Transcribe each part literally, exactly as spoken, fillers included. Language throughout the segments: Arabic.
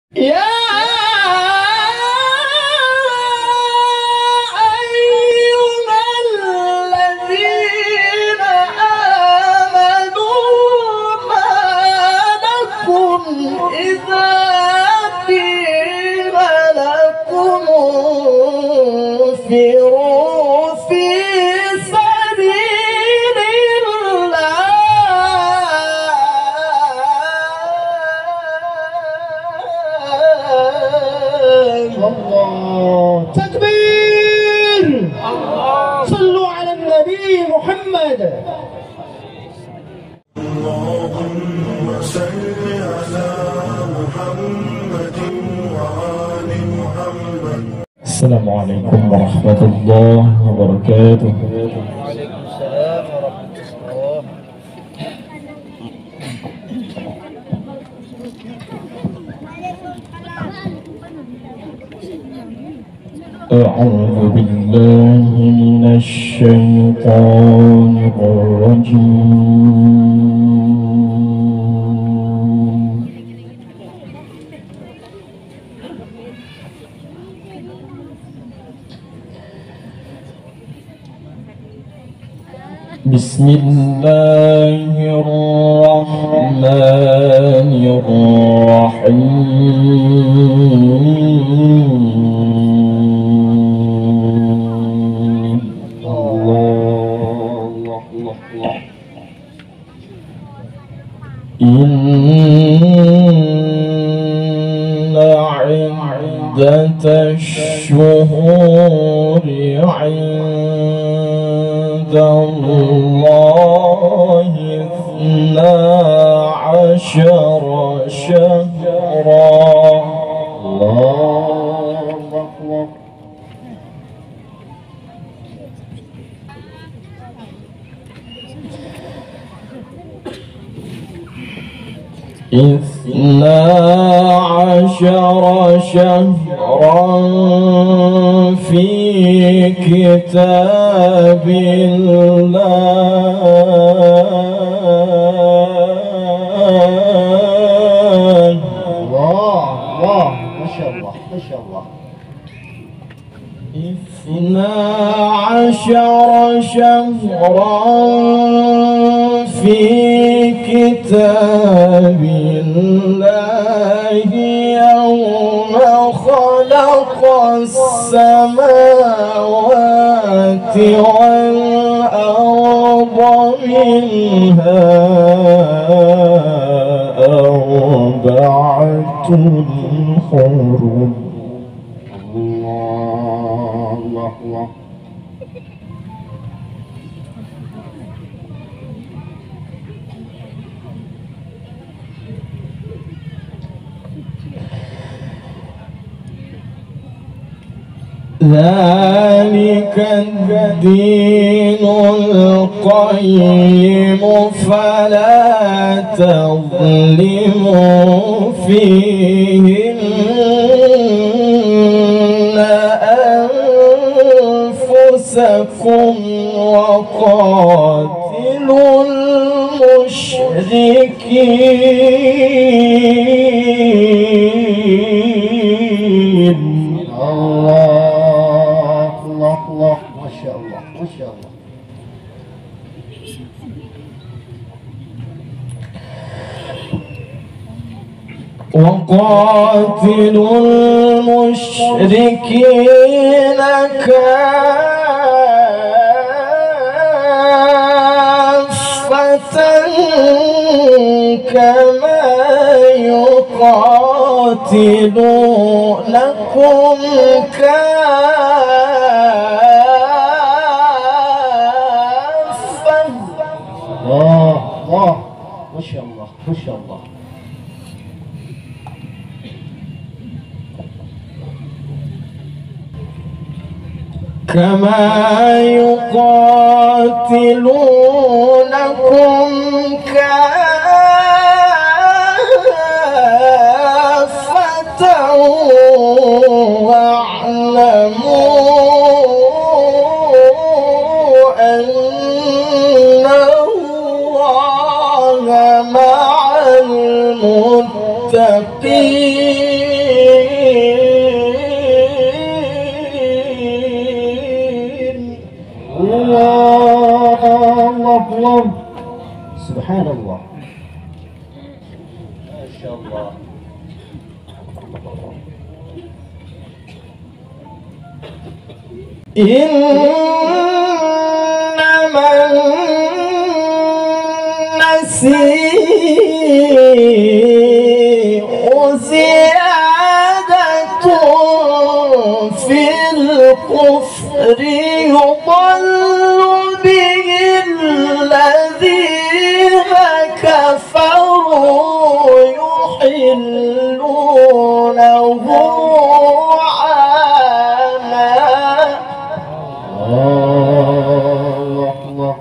يا أيها الذين آمنوا ما لكم إذا قيل لكم انفروا في سبيل الله. تكبير. الله. صلوا على النبي محمد. اللهم صل على محمد وآل محمد. السلام عليكم ورحمة الله وبركاته. وعليكم السلام ورحمة الله. أعوذ بالله من الشيطان الرجيم. بسم الله الرحمن الرحيم. الله الله الله. إن عدة الشهور عند الله اثنا عشر شهرا. الله أكبر. اثنا عشر شهرا في كتاب الله. الله الله ما شاء الله ما شاء الله. اثنا عشر شهرا في كتاب الله يوم خلق السماوات والأرض منها أربعة حرم. الله الله الله. ذلك الدين القيم فلا تظلموا فيهن أنفسكم وقاتلوا المشركين. الله الله الله ما شاء الله ما شاء الله. وقاتلوا المشركين كافة كما يقاتلونكم كافة. الله الله ما شاء الله ما شاء الله. كما يقاتلونكم كافة واعلموا أن الله مع المتقين. إنما النسيء زيادة في الكفر يضل به الذين كفروا يحلونه عاما. الله الله.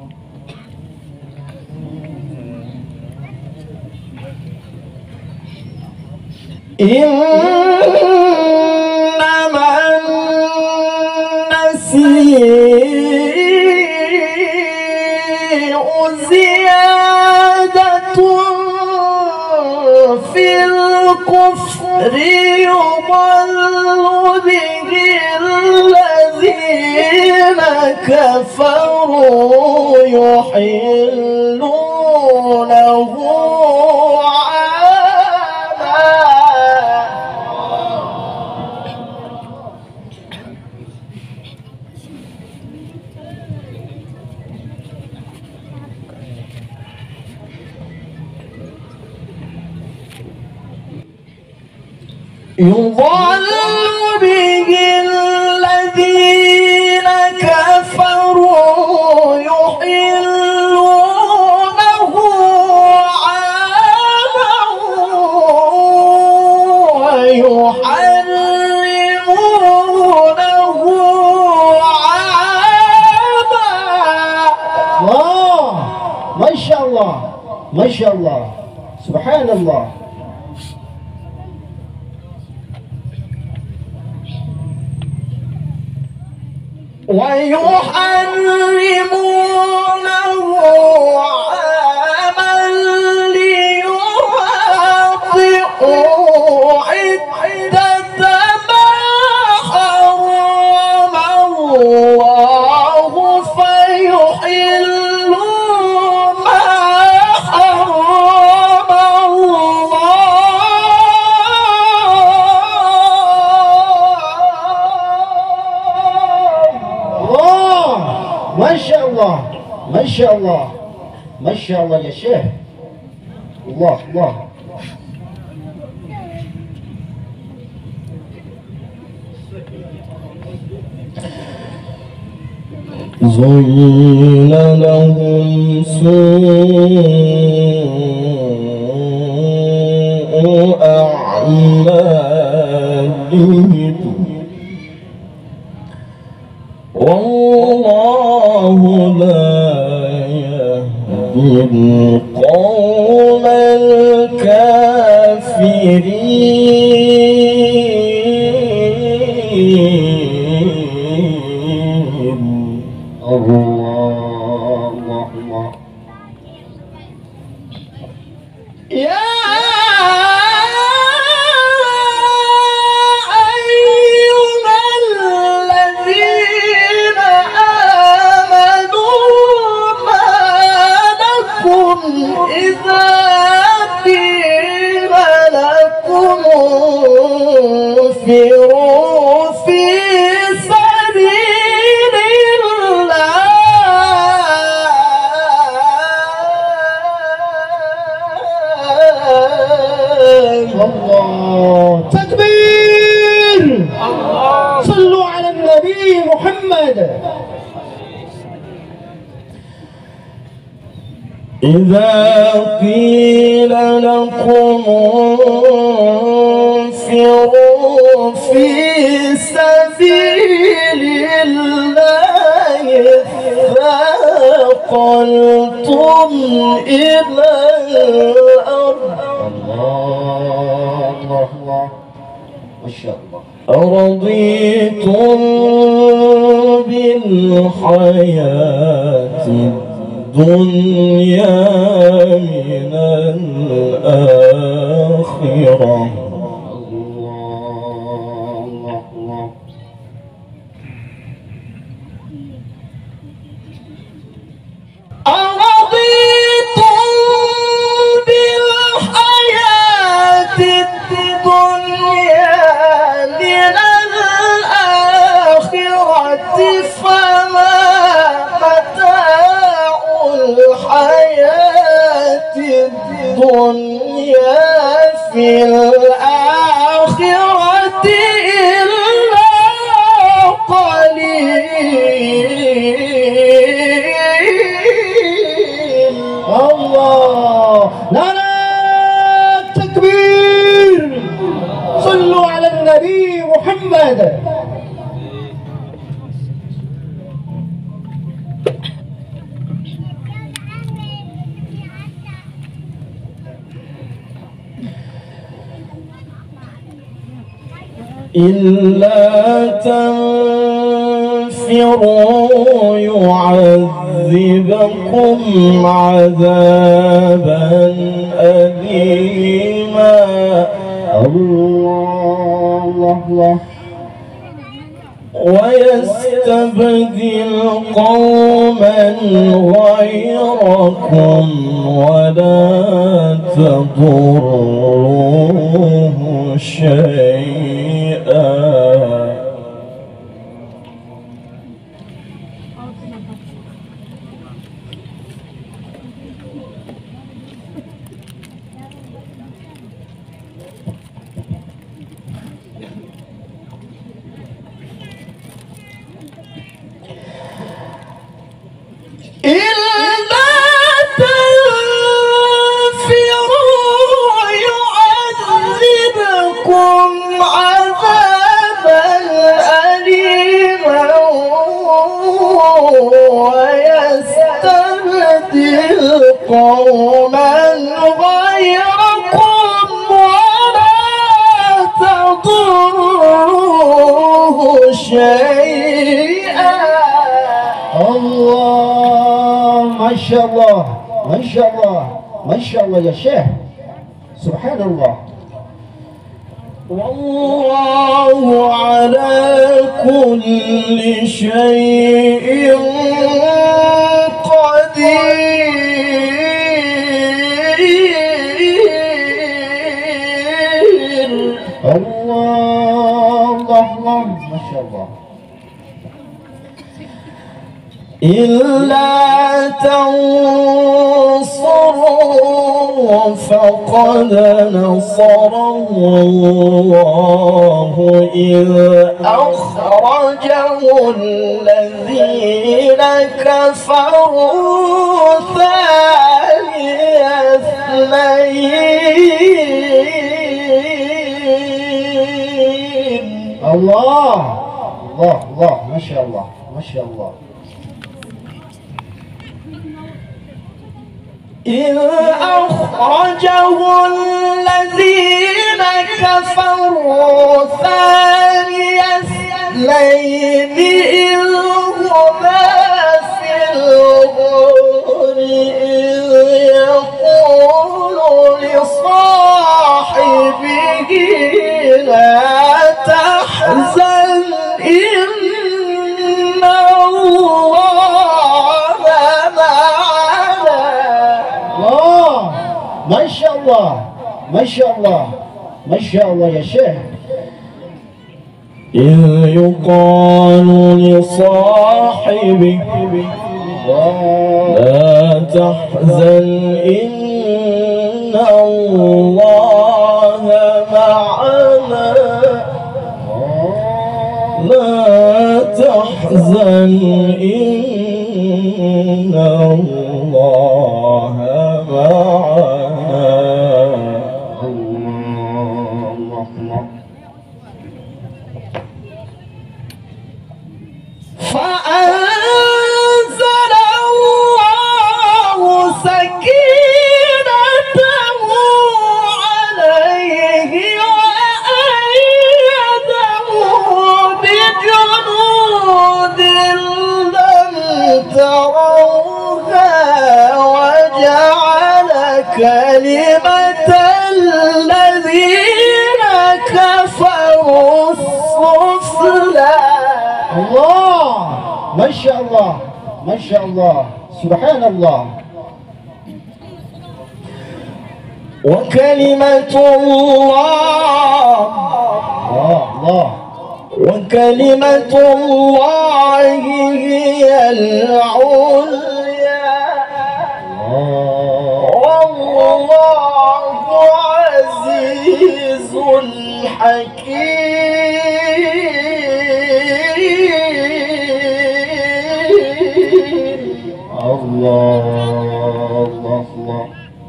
إنما النسيء زيادة في الكفر يضل به الذين كفروا يحلونه يضل به الذين كفروا يحلونه عاما ويحرمونه عاما. الله ما شاء الله ما شاء الله سبحان الله. ويحرمونه عاما ليواطئوا عدة ما حرم الله فيحلوا ما حرم الله. ما شاء الله ما شاء الله ما شاء الله يا شيخ. الله الله. زين لهم سوء أعمالهم والله لا يهدي القوم الكافرين. الله الله. يا إذا قيل لكم انفروا في سبيل الله. الله تكبير. الله. صلوا على النبي محمد. إذا قيل لكم انفروا في سبيل الله ثاقلتم إلى الأرض. الله الله ما شاء الله. أرضيتم بالحياة الدنيا من الآخرة. الله الله. أرضيتم بالحياة الدنيا من الآخرة الدنيا في الآخرة إلا قليل. الله، لا لا تكبير، صلوا على النبي محمد. إلا تنفروا يعذبكم عذابا أليما. الله الله، ويستبدل قوما غيركم ولا تضروه شيئا. إلا تنفروا يعذبكم عذابا أليما ويستبدل قوما غيركم ولا تضروه شيئا. الله، ما شاء الله ما شاء الله ما شاء الله يا شيخ، سبحان الله. والله على كل شيء قدير. الله الله، ما شاء الله. إلا تنصروا فقد نصره الله إذ أخرجه الذين كفروا ثاني اثنين. الله الله الله، ما شاء الله ما شاء الله. إذ أخرجه الذين كفروا ثاني اثنين إذ هما في الغار إذ يقول لصاحبه لا تحزن إن الله معنا. الله، ما شاء الله ما شاء الله ما شاء الله يا شيخ. إذ يقال لصاحبه لا تحزن إن الله معنا. لا تحزن إن الله معنا. فأنزل الله سكينته عليه وأيده بجنود لم تروها وجعل كلمة الذين كفروا السفلى. الله، ما شاء الله ما شاء الله، سبحان الله. وكلمة الله الله وكلمة الله هي العليا والله حكيم. الله الله الله.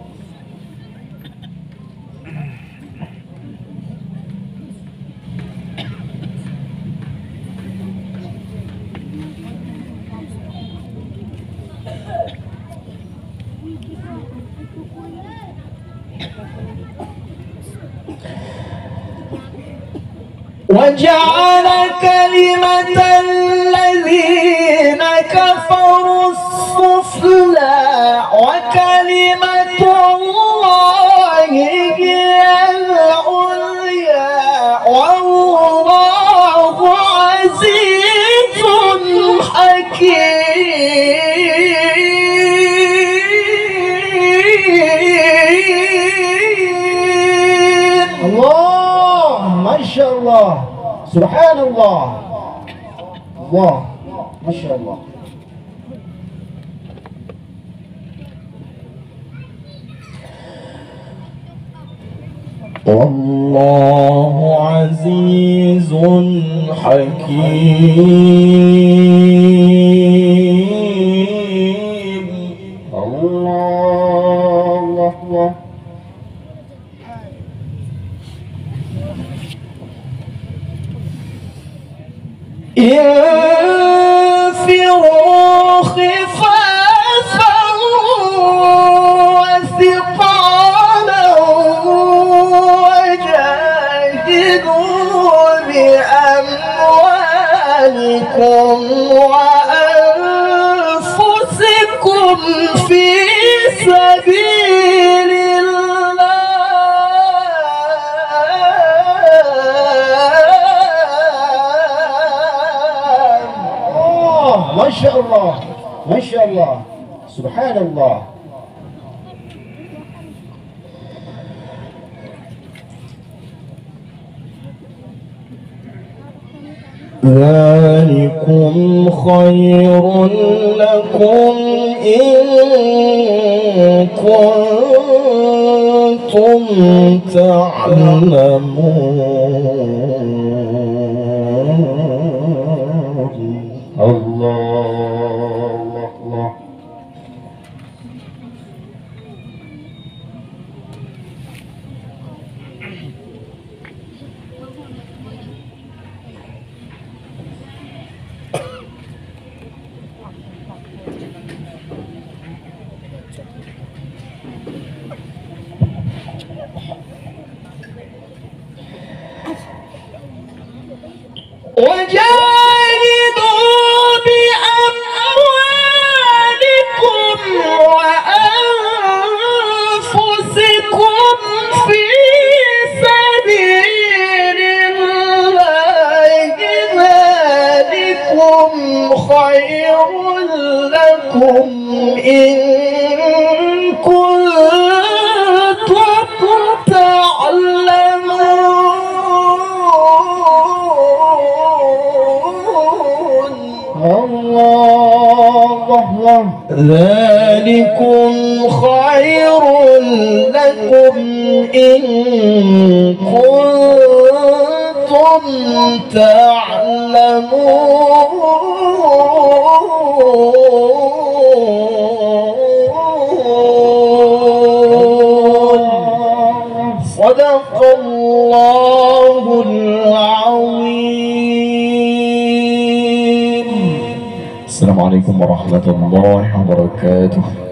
وجعل كلمة الذين كفروا السفلى وكلمة الله هي العليا والله عزيز حكيم. الله ما شاء الله سبحان الله. الله ما شاء الله. والله عزيز حكيم. الله الله الله. انفروا خفافا وثقالا وجاهدوا بأموالكم وأنفسكم في سبيل ما شاء الله ما شاء الله سبحان الله. ذلكم خير لكم إن كنتم تعلمون. الله الله. وجاهدوا بأموالكم وأنفسكم في سبيل الله ذلكم خير لكم إن كنتم تعلمون. الله ذلكم خير لكم إن كنتم تعلمون. صدق الله العظيم. السلام عليكم ورحمة الله وبركاته.